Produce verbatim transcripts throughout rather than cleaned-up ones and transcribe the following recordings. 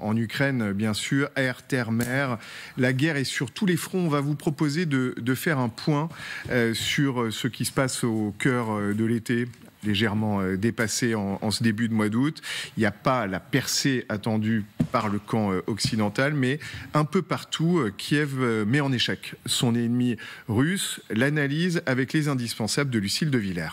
en Ukraine, bien sûr, air, terre, mer. La guerre est sur tous les fronts. On va vous proposer de, de faire un point euh, sur ce qui se passe au cœur de l'été, légèrement dépassé en, en ce début de mois d'août. Il n'y a pas la percée attendue par le camp occidental, mais un peu partout, Kiev met en échec son ennemi russe. L'analyse avec les indispensables de Lucille de Villers.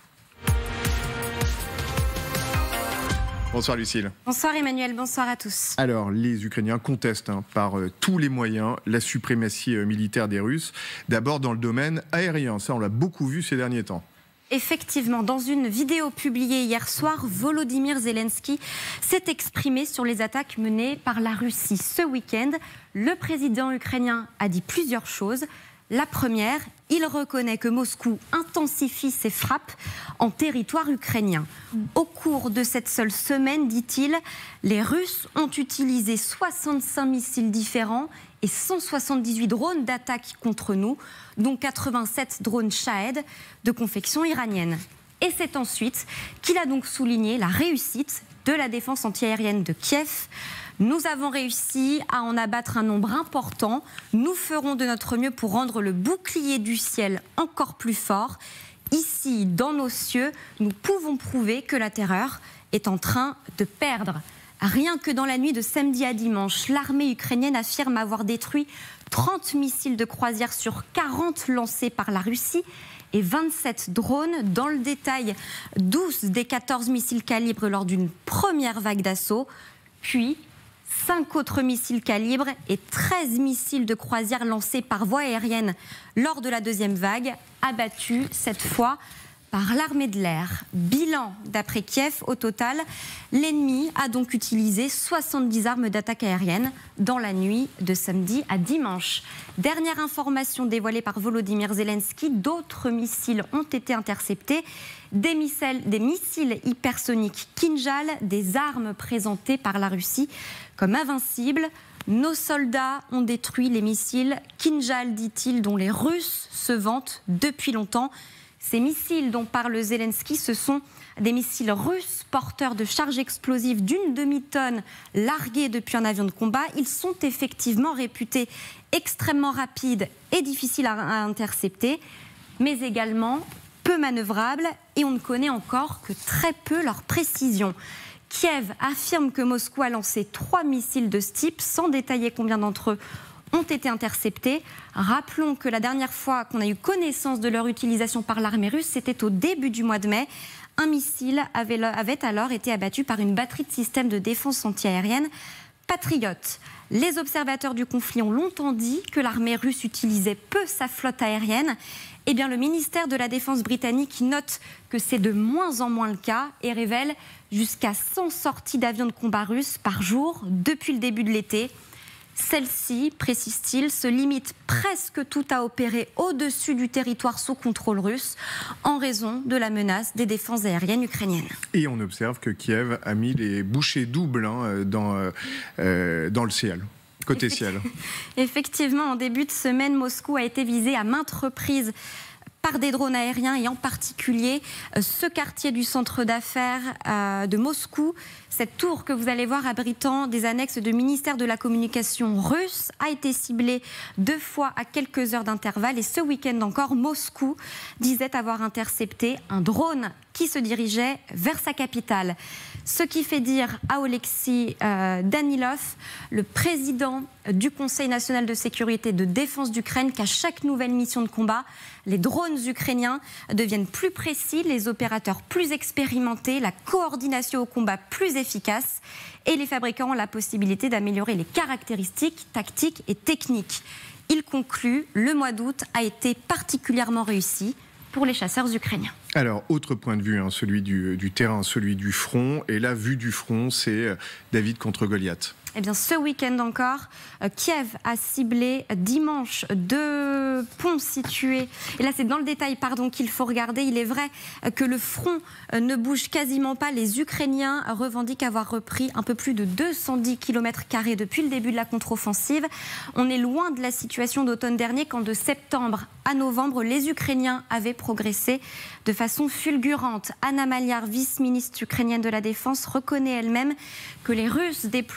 Bonsoir Lucille. Bonsoir Emmanuel, bonsoir à tous. Alors, les Ukrainiens contestent hein, par euh, tous les moyens la suprématie euh, militaire des Russes. D'abord dans le domaine aérien, ça on l'a beaucoup vu ces derniers temps. Effectivement, dans une vidéo publiée hier soir, Volodymyr Zelensky s'est exprimé sur les attaques menées par la Russie ce week-end. Le président ukrainien a dit plusieurs choses. La première, il reconnaît que Moscou intensifie ses frappes en territoire ukrainien. Au cours de cette seule semaine, dit-il, les Russes ont utilisé soixante-cinq missiles différents et cent soixante-dix-huit drones d'attaque contre nous, dont quatre-vingt-sept drones Shahed de confection iranienne. Et c'est ensuite qu'il a donc souligné la réussite de la défense antiaérienne de Kiev. Nous avons réussi à en abattre un nombre important. Nous ferons de notre mieux pour rendre le bouclier du ciel encore plus fort. Ici, dans nos cieux, nous pouvons prouver que la terreur est en train de perdre. Rien que dans la nuit de samedi à dimanche, l'armée ukrainienne affirme avoir détruit trente missiles de croisière sur quarante lancés par la Russie et vingt-sept drones. Dans le détail, douze des quatorze missiles calibres lors d'une première vague d'assaut, puis cinq autres missiles calibres et treize missiles de croisière lancés par voie aérienne lors de la deuxième vague, abattus cette fois par l'armée de l'air. Bilan d'après Kiev, au total, l'ennemi a donc utilisé soixante-dix armes d'attaque aérienne dans la nuit de samedi à dimanche. Dernière information dévoilée par Volodymyr Zelensky, d'autres missiles ont été interceptés. Des missiles, des missiles hypersoniques Kinjal, des armes présentées par la Russie comme invincibles. Nos soldats ont détruit les missiles Kinjal, dit-il, dont les Russes se vantent depuis longtemps. Ces missiles dont parle Zelensky, ce sont des missiles russes porteurs de charges explosives d'une demi-tonne largués depuis un avion de combat. Ils sont effectivement réputés extrêmement rapides et difficiles à, à intercepter, mais également peu manœuvrables, et on ne connaît encore que très peu leur précision. Kiev affirme que Moscou a lancé trois missiles de ce type, sans détailler combien d'entre eux ont été interceptés. Rappelons que la dernière fois qu'on a eu connaissance de leur utilisation par l'armée russe, c'était au début du mois de mai. Un missile avait, avait alors été abattu par une batterie de systèmes de défense antiaérienne Patriot. Les observateurs du conflit ont longtemps dit que l'armée russe utilisait peu sa flotte aérienne. Eh bien, le ministère de la Défense britannique note que c'est de moins en moins le cas et révèle jusqu'à cent sorties d'avions de combat russes par jour depuis le début de l'été. Celle-ci, précise-t-il, se limite presque tout à opérer au-dessus du territoire sous contrôle russe en raison de la menace des défenses aériennes ukrainiennes. Et on observe que Kiev a mis les bouchées doubles hein, dans, euh, dans le ciel. Côté ciel. Effectivement, en début de semaine, Moscou a été visé à maintes reprises par des drones aériens et en particulier ce quartier du centre d'affaires euh, de Moscou. Cette tour que vous allez voir abritant des annexes de ministère de la communication russe a été ciblée deux fois à quelques heures d'intervalle. Et ce week-end encore, Moscou disait avoir intercepté un drone qui se dirigeait vers sa capitale. Ce qui fait dire à Oleksiy euh, Danilov, le président du Conseil national de sécurité et de défense d'Ukraine, qu'à chaque nouvelle mission de combat, les drones ukrainiens deviennent plus précis, les opérateurs plus expérimentés, la coordination au combat plus efficace et les fabricants ont la possibilité d'améliorer les caractéristiques tactiques et techniques. Il conclut, le mois d'août a été particulièrement réussi pour les chasseurs ukrainiens. Alors, autre point de vue, hein, celui du, du terrain, celui du front. Et là, vue du front, c'est David contre Goliath. Eh bien, ce week-end encore, Kiev a ciblé dimanche deux ponts situés. Et là, c'est dans le détail, pardon, qu'il faut regarder. Il est vrai que le front ne bouge quasiment pas. Les Ukrainiens revendiquent avoir repris un peu plus de deux cent dix kilomètres carrés depuis le début de la contre-offensive. On est loin de la situation d'automne dernier, quand de septembre à novembre, les Ukrainiens avaient progressé de façon fulgurante. Anna Maliar, vice-ministre ukrainienne de la Défense, reconnaît elle-même que les Russes déploient de façon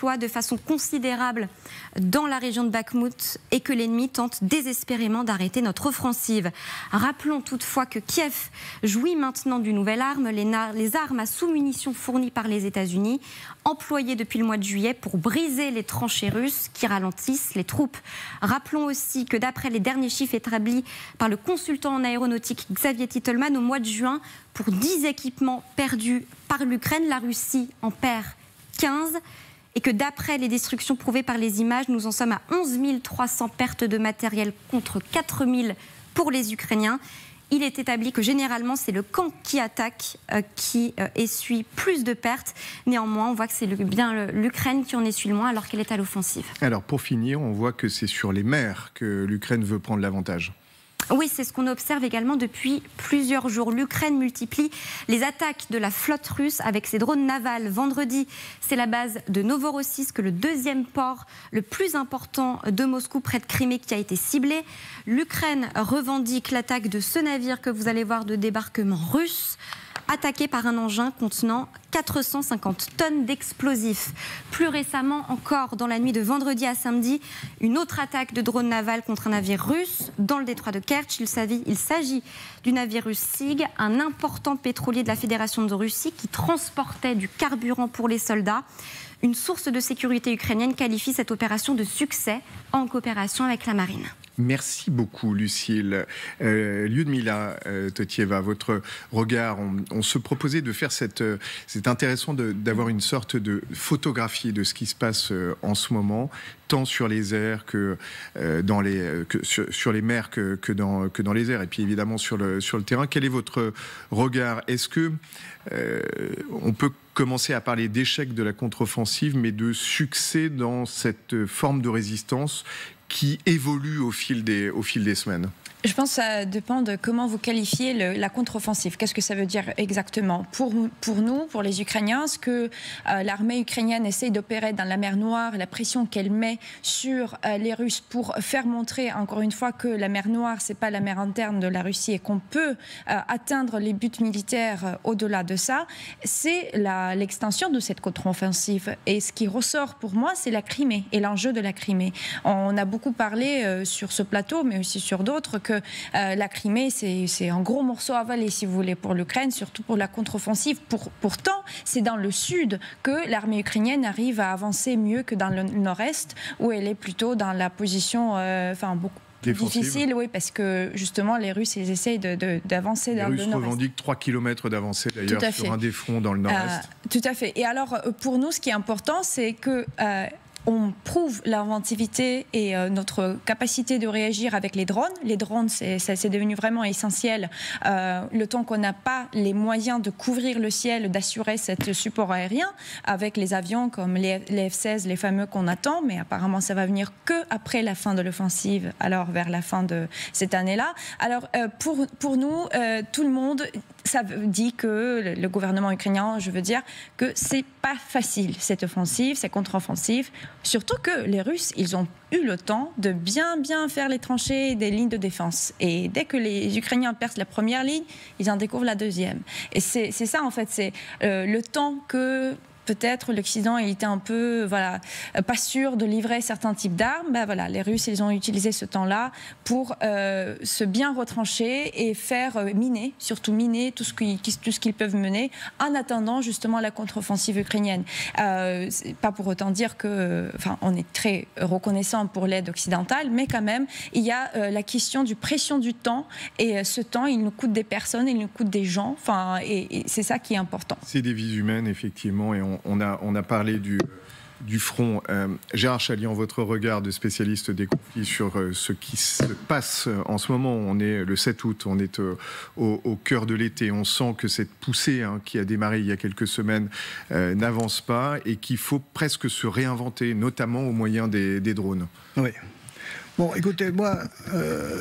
façon considérable dans la région de Bakhmout et que l'ennemi tente désespérément d'arrêter notre offensive. Rappelons toutefois que Kiev jouit maintenant d'une nouvelle arme, les, les armes à sous-munitions fournies par les États-Unis, employées depuis le mois de juillet pour briser les tranchées russes qui ralentissent les troupes. Rappelons aussi que d'après les derniers chiffres établis par le consultant en aéronautique Xavier Titelman, au mois de juin, pour dix équipements perdus par l'Ukraine, la Russie en perd quinze. Et que d'après les destructions prouvées par les images, nous en sommes à onze mille trois cents pertes de matériel contre quatre mille pour les Ukrainiens. Il est établi que généralement c'est le camp qui attaque euh, qui euh, essuie plus de pertes. Néanmoins, on voit que c'est le, bien l'Ukraine qui en essuie le moins alors qu'elle est à l'offensive. Alors pour finir, on voit que c'est sur les mers que l'Ukraine veut prendre l'avantage. Oui, c'est ce qu'on observe également depuis plusieurs jours. L'Ukraine multiplie les attaques de la flotte russe avec ses drones navals. Vendredi, c'est la base de Novorossiysk, le deuxième port le plus important de Moscou, près de Crimée, qui a été ciblé. L'Ukraine revendique l'attaque de ce navire que vous allez voir de débarquement russe, attaqué par un engin contenant quatre cent cinquante tonnes d'explosifs. Plus récemment encore, dans la nuit de vendredi à samedi, une autre attaque de drone naval contre un navire russe dans le détroit de Kerch. Il s'agit du navire russe Sig, un important pétrolier de la Fédération de Russie qui transportait du carburant pour les soldats. Une source de sécurité ukrainienne qualifie cette opération de succès en coopération avec la marine. Merci beaucoup, Lucille. Euh, Lyudmila euh, Totieva, votre regard, on, on se proposait de faire cette... Euh, c'est intéressant d'avoir une sorte de photographie de ce qui se passe euh, en ce moment, tant sur les airs que, euh, dans les, que sur, sur les mers que, que, dans, que dans les airs, et puis évidemment sur le, sur le terrain. Quel est votre regard? Est-ce que euh, on peut commencer à parler d'échec de la contre-offensive, mais de succès dans cette forme de résistance qui évolue au fil des, au fil des semaines? Je pense que ça dépend de comment vous qualifiez le, la contre-offensive. Qu'est-ce que ça veut dire exactement? Pour, pour nous, pour les Ukrainiens, ce que euh, l'armée ukrainienne essaye d'opérer dans la mer Noire, la pression qu'elle met sur euh, les Russes pour faire montrer, encore une fois, que la mer Noire, ce n'est pas la mer interne de la Russie et qu'on peut euh, atteindre les buts militaires euh, au-delà de ça, c'est l'extension de cette contre-offensive. Et ce qui ressort pour moi, c'est la Crimée et l'enjeu de la Crimée. On a beaucoup parlé euh, sur ce plateau, mais aussi sur d'autres, que Euh, la Crimée, c'est un gros morceau à avaler, si vous voulez, pour l'Ukraine, surtout pour la contre-offensive. Pour, pourtant, c'est dans le sud que l'armée ukrainienne arrive à avancer mieux que dans le nord-est, où elle est plutôt dans la position, euh, enfin, beaucoup défensive. Difficile, oui, parce que justement, les Russes, ils essayent d'avancer dans le nord-est. Les Russes revendiquent trois kilomètres d'avancée, d'ailleurs, sur un des fronts dans le nord-est. Euh, tout à fait. Et alors, pour nous, ce qui est important, c'est que... Euh, on prouve l'inventivité et euh, notre capacité de réagir avec les drones. Les drones, c'est devenu vraiment essentiel. Euh, le temps qu'on n'a pas les moyens de couvrir le ciel, d'assurer ce support aérien avec les avions comme les, les F seize, les fameux qu'on attend, mais apparemment ça va venir que après la fin de l'offensive, alors vers la fin de cette année-là. Alors euh, pour, pour nous, euh, tout le monde... Ça dit que le gouvernement ukrainien, je veux dire, que c'est pas facile cette offensive, cette contre-offensive. Surtout que les Russes, ils ont eu le temps de bien, bien faire les tranchées et des lignes de défense. Et dès que les Ukrainiens percent la première ligne, ils en découvrent la deuxième. Et c'est ça, en fait, c'est euh, le temps que... Peut-être l'Occident était un peu, voilà, pas sûr de livrer certains types d'armes. Ben voilà, les Russes, ils ont utilisé ce temps-là pour euh, se bien retrancher et faire euh, miner, surtout miner tout ce qu'ils qu'ils peuvent mener, en attendant justement la contre-offensive ukrainienne. Euh, pas pour autant dire que, enfin, on est très reconnaissant pour l'aide occidentale, mais quand même, il y a euh, la question du pression du temps, et euh, ce temps, il nous coûte des personnes, il nous coûte des gens, enfin, et, et c'est ça qui est important. C'est des vies humaines, effectivement, et on On a, on a parlé du, du front. Euh, Gérard Chaliand, votre regard de spécialiste des conflits sur euh, ce qui se passe en ce moment. On est le sept août, on est euh, au, au cœur de l'été. On sent que cette poussée hein, qui a démarré il y a quelques semaines euh, n'avance pas et qu'il faut presque se réinventer, notamment au moyen des, des drones. Oui. Bon, écoutez, moi, euh,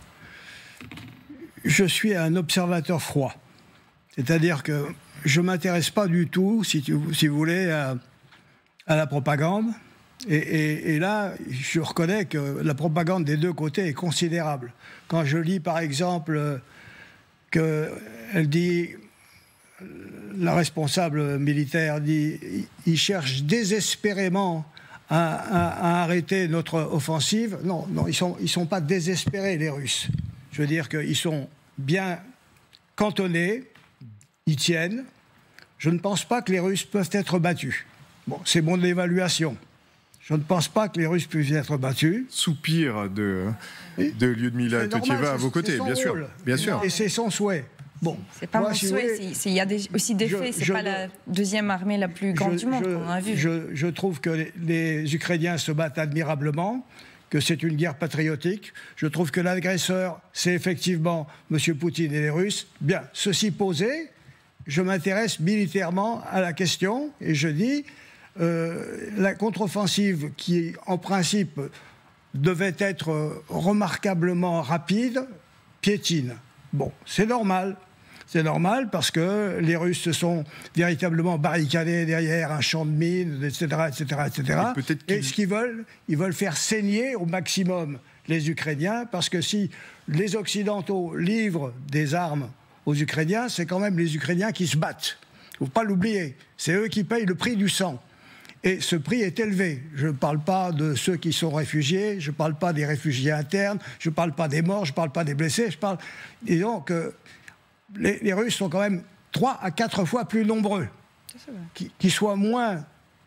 je suis un observateur froid. C'est-à-dire que je ne m'intéresse pas du tout, si, tu, si vous voulez, à, à la propagande. Et, et, et là, je reconnais que la propagande des deux côtés est considérable. Quand je lis, par exemple, qu'elle dit, la responsable militaire dit, ils cherchent désespérément à, à, à arrêter notre offensive. Non, non, ils ne sont, ils sont pas désespérés, les Russes. Je veux dire qu'ils sont bien cantonnés, ils tiennent. Je ne pense pas que les Russes peuvent être battus. Bon, c'est mon évaluation. Je ne pense pas que les Russes puissent être battus. Soupir de, de Lyudmila Totieva à vos côtés, bien sûr. bien sûr. Et c'est son souhait. Bon, c'est pas moi, mon si souhait, il y a des, aussi des je, faits, c'est pas la deuxième armée la plus grande je, du monde qu'on a vu. Je, je trouve que les, les Ukrainiens se battent admirablement, que c'est une guerre patriotique. Je trouve que l'agresseur, c'est effectivement M. Poutine et les Russes. Bien, ceci posé, je m'intéresse militairement à la question et je dis, euh, la contre-offensive qui, en principe, devait être remarquablement rapide, piétine. Bon, c'est normal. C'est normal parce que les Russes se sont véritablement barricadés derrière un champ de mines, et cetera, et cetera, et cetera. Et, et ce qu'ils veulent, ils veulent faire saigner au maximum les Ukrainiens, parce que si les Occidentaux livrent des armes aux Ukrainiens, c'est quand même les Ukrainiens qui se battent. Il ne faut pas l'oublier. C'est eux qui payent le prix du sang. Et ce prix est élevé. Je ne parle pas de ceux qui sont réfugiés, je ne parle pas des réfugiés internes, je ne parle pas des morts, je ne parle pas des blessés, je parle... Et donc, euh, les, les Russes sont quand même trois à quatre fois plus nombreux. Qu'ils soient moins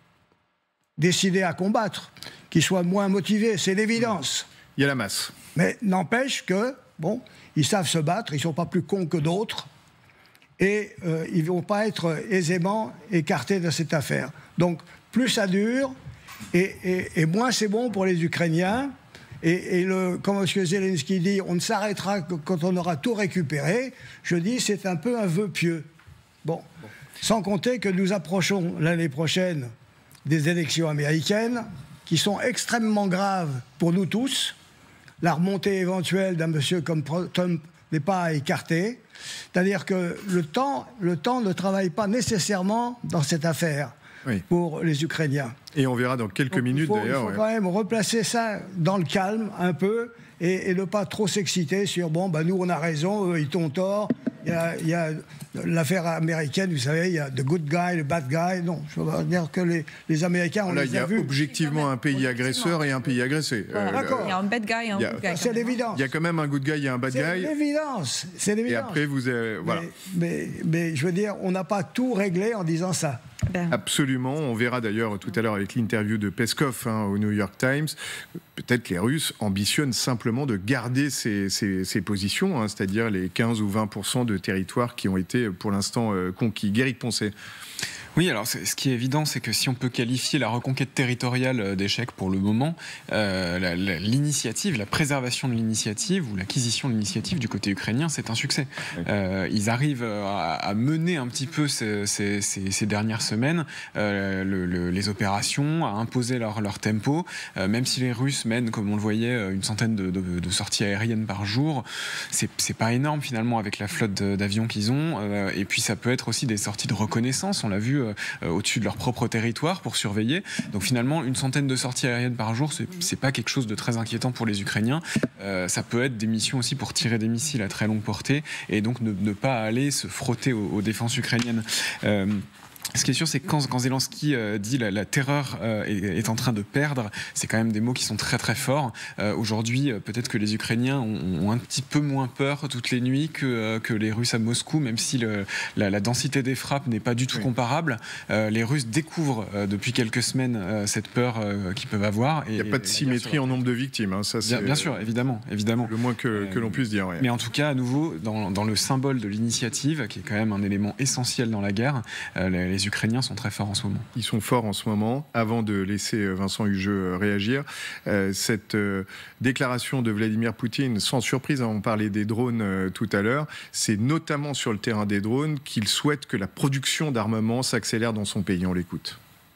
décidés à combattre, qu'ils soient moins motivés, c'est l'évidence. Il y a la masse. Mais n'empêche que, bon, ils savent se battre, ils ne sont pas plus cons que d'autres, et euh, ils ne vont pas être aisément écartés de cette affaire. Donc, plus ça dure, et, et, et moins c'est bon pour les Ukrainiens. Et, et le, comme M. Zelensky dit, on ne s'arrêtera que quand on aura tout récupéré. Je dis, c'est un peu un vœu pieux. Bon. bon. Sans compter que nous approchons l'année prochaine des élections américaines, qui sont extrêmement graves pour nous tous. La remontée éventuelle d'un monsieur comme Trump n'est pas à écarter. C'est-à-dire que le temps, le temps ne travaille pas nécessairement dans cette affaire. Oui. Pour les Ukrainiens. Et on verra dans quelques Donc, minutes d'ailleurs. Il faut, il faut ouais. quand même replacer ça dans le calme un peu et, et ne pas trop s'exciter sur bon, bah, nous on a raison, eux ils ont tort. Il y a, il y a l'affaire américaine, vous savez, il y a the good guy, le bad guy. Non, je veux dire que les, les Américains, on Là, les a vus. Il y a objectivement un pays agresseur et un pays agressé. Euh, D'accord. Il y a un bad guy et un good guy. C'est l'évidence. Il y a quand même un good guy et un bad guy. C'est l'évidence. C'est l'évidence. Et après, vous avez, voilà. Mais, mais, mais je veux dire, on n'a pas tout réglé en disant ça. Ben. Absolument. On verra d'ailleurs tout à l'heure avec l'interview de Peskov hein, au New York Times. Peut-être les Russes ambitionnent simplement de garder ces, ces, ces positions, hein, c'est-à-dire les quinze ou vingt pour cent de territoires qui ont été pour l'instant euh, conquis. Guéric Poncet. Oui, alors ce qui est évident, c'est que si on peut qualifier la reconquête territoriale d'échec pour le moment, euh, l'initiative, la, la préservation de l'initiative ou l'acquisition de l'initiative du côté ukrainien, c'est un succès. Okay. Euh, ils arrivent à, à mener un petit peu ces, ces, ces, ces dernières semaines euh, le, le, les opérations, à imposer leur, leur tempo, euh, même si les Russes mènent, comme on le voyait, une centaine de, de, de sorties aériennes par jour, c'est pas énorme finalement avec la flotte d'avions qu'ils ont, euh, et puis ça peut être aussi des sorties de reconnaissance, on l'a vu Euh, au-dessus de leur propre territoire pour surveiller. Donc finalement, une centaine de sorties aériennes par jour, c'est pas quelque chose de très inquiétant pour les Ukrainiens. Euh, ça peut être des missions aussi pour tirer des missiles à très longue portée et donc ne, ne pas aller se frotter aux, aux défenses ukrainiennes. Euh, Ce qui est sûr, c'est que quand, quand Zelensky euh, dit la, la terreur euh, est, est en train de perdre, c'est quand même des mots qui sont très très forts. Euh, Aujourd'hui, euh, peut-être que les Ukrainiens ont, ont un petit peu moins peur toutes les nuits que, euh, que les Russes à Moscou, même si le, la, la densité des frappes n'est pas du tout oui. comparable. Euh, les Russes découvrent euh, depuis quelques semaines euh, cette peur euh, qu'ils peuvent avoir. Il n'y a pas de symétrie en nombre de victimes. Hein, ça, bien, bien sûr, évidemment, évidemment. Le moins que, euh, que l'on puisse dire. Ouais. Mais en tout cas, à nouveau, dans, dans le symbole de l'initiative, qui est quand même un élément essentiel dans la guerre, euh, les, les Ukrainiens sont très forts en ce moment. Ils sont forts en ce moment. Avant de laisser Vincent Hugeux réagir, euh, cette euh, déclaration de Vladimir Poutine, sans surprise, hein, on parlait des drones euh, tout à l'heure, c'est notamment sur le terrain des drones qu'il souhaite que la production d'armement s'accélère dans son pays. On l'écoute.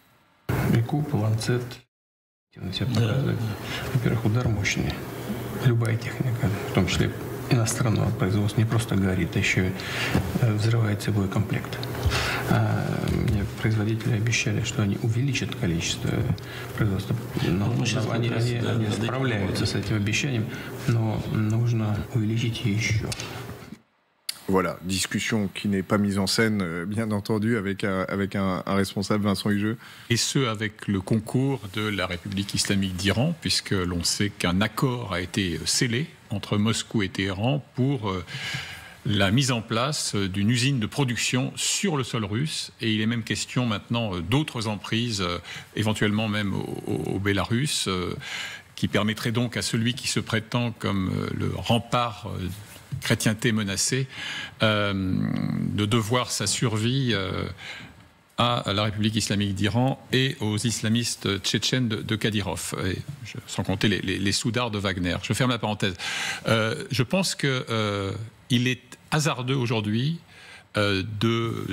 Иностранного производства не просто горит, а еще взрывается боекомплект. Мне производители обещали, что они увеличат количество производства. Но они, они, они справляются с этим обещанием, но нужно увеличить еще. Voilà, discussion qui n'est pas mise en scène, euh, bien entendu, avec, un, avec un, un responsable, Vincent Hugeux. Et ce, avec le concours de la République islamique d'Iran, puisque l'on sait qu'un accord a été scellé entre Moscou et Téhéran pour euh, la mise en place d'une usine de production sur le sol russe. Et il est même question maintenant euh, d'autres emprises, euh, éventuellement même au, au, au Bélarus, euh, qui permettrait donc à celui qui se prétend comme euh, le rempart euh, chrétienté menacée, euh, de devoir sa survie euh, à la République islamique d'Iran et aux islamistes tchétchènes de, de Kadyrov, et je, sans compter les, les, les soudards de Wagner. Je ferme la parenthèse. Euh, je pense qu'il euh, est hasardeux aujourd'hui euh, de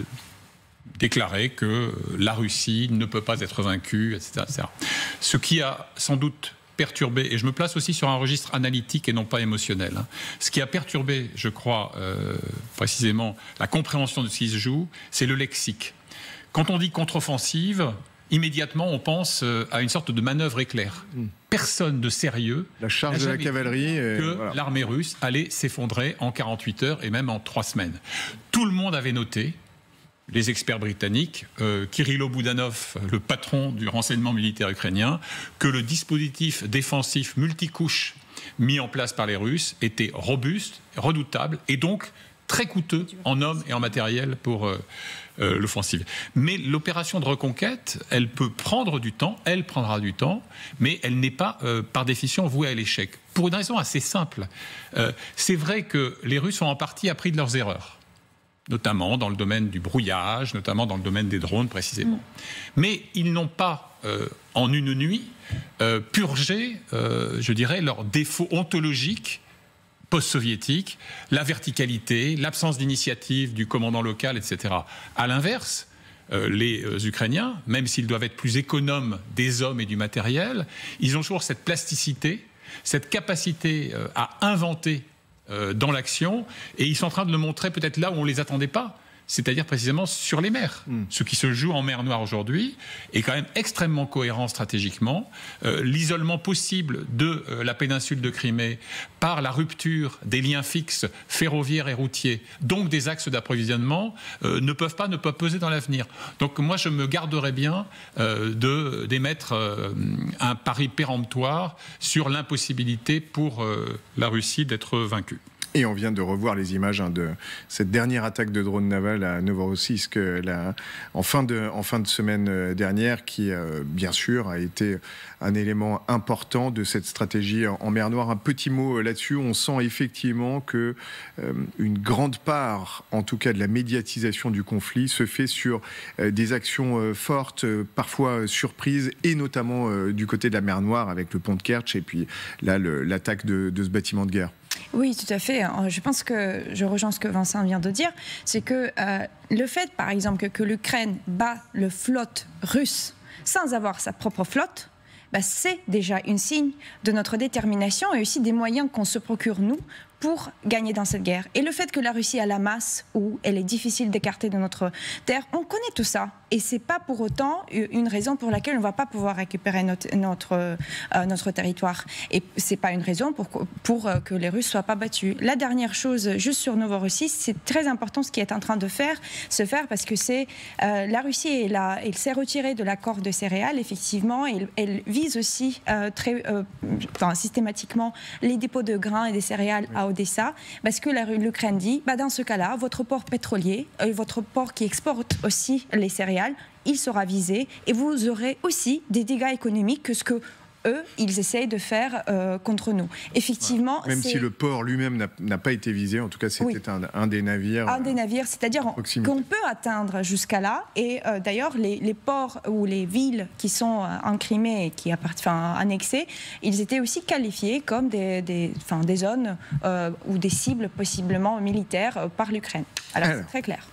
déclarer que la Russie ne peut pas être vaincue, et cetera, et cetera. Ce qui a sans doute perturbé, et je me place aussi sur un registre analytique et non pas émotionnel. Hein. Ce qui a perturbé, je crois, euh, précisément la compréhension de ce qui se joue, c'est le lexique. Quand on dit contre-offensive, immédiatement on pense à une sorte de manœuvre éclair. Mm. Personne de sérieux la charge de la cavalerie et que voilà. l'armée russe allait s'effondrer en quarante-huit heures et même en trois semaines. Tout le monde avait noté, les experts britanniques, euh, Kirilo Boudanov, le patron du renseignement militaire ukrainien, que le dispositif défensif multicouche mis en place par les Russes était robuste, redoutable et donc très coûteux en hommes et en matériel pour euh, euh, l'offensive. Mais l'opération de reconquête, elle peut prendre du temps, elle prendra du temps, mais elle n'est pas euh, par définition vouée à l'échec. Pour une raison assez simple. Euh, c'est vrai que les Russes ont en partie appris de leurs erreurs, notamment dans le domaine du brouillage, notamment dans le domaine des drones précisément. Mmh. Mais ils n'ont pas, euh, en une nuit, euh, purgé, euh, je dirais, leurs défauts ontologiques post-soviétiques, la verticalité, l'absence d'initiative du commandant local, et cetera. À l'inverse, euh, les euh, Ukrainiens, même s'ils doivent être plus économes des hommes et du matériel, ils ont toujours cette plasticité, cette capacité euh, à inventer dans l'action, et ils sont en train de le montrer peut-être là où on ne les attendait pas, c'est-à-dire précisément sur les mers. Mm. Ce qui se joue en mer Noire aujourd'hui est quand même extrêmement cohérent stratégiquement. Euh, l'isolement possible de euh, la péninsule de Crimée par la rupture des liens fixes ferroviaires et routiers, donc des axes d'approvisionnement, euh, ne peuvent pas ne pas peser dans l'avenir. Donc moi, je me garderais bien euh, de, d'émettre euh, un pari péremptoire sur l'impossibilité pour euh, la Russie d'être vaincue. Et on vient de revoir les images hein, de cette dernière attaque de drone naval à Novorossiysk la, en, fin de, en fin de semaine dernière, qui euh, bien sûr a été un élément important de cette stratégie en, en mer Noire. Un petit mot là-dessus, on sent effectivement que euh, une grande part, en tout cas de la médiatisation du conflit, se fait sur euh, des actions euh, fortes, euh, parfois euh, surprises, et notamment euh, du côté de la mer Noire avec le pont de Kertch et puis là l'attaque de, de ce bâtiment de guerre. Oui, tout à fait. Je pense que je rejoins ce que Vincent vient de dire. C'est que euh, le fait, par exemple, que, que l'Ukraine bat le flotte russe sans avoir sa propre flotte, bah, c'est déjà un signe de notre détermination et aussi des moyens qu'on se procure, nous, pour gagner dans cette guerre. Et le fait que la Russie a la masse, où elle est difficile d'écarter de notre terre, on connaît tout ça. Et ce n'est pas pour autant une raison pour laquelle on ne va pas pouvoir récupérer notre, notre, euh, notre territoire. Et ce n'est pas une raison pour, pour que les Russes ne soient pas battus. La dernière chose, juste sur Novorossiysk, c'est très important ce qui est en train de faire, se faire, parce que c'est euh, la Russie, elle, a, elle s'est retirée de l'accord de céréales, effectivement. Elle, elle vise aussi euh, très, euh, enfin, systématiquement les dépôts de grains et des céréales à Odessa, parce que l'Ukraine dit, bah, dans ce cas-là, votre port pétrolier, euh, votre port qui exporte aussi les céréales, il sera visé et vous aurez aussi des dégâts économiques que ce que eux, ils essayent de faire euh, contre nous. Effectivement, voilà. Même si le port lui-même n'a pas été visé, en tout cas c'était oui. un, un des navires. Un des navires, c'est-à-dire qu'on peut atteindre jusqu'à là. Et euh, d'ailleurs, les, les ports ou les villes qui sont euh, en Crimée et qui appartiennent, enfin, annexées, ils étaient aussi qualifiés comme des, des, enfin, des zones euh, ou des cibles possiblement militaires euh, par l'Ukraine. Alors, Alors. c'est très clair.